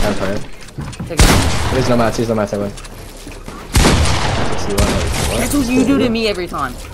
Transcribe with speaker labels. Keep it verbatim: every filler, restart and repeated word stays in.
Speaker 1: I'm tired.
Speaker 2: Take it.
Speaker 1: He's no mats, he's no mats, I win.
Speaker 2: That's what you do to me every time.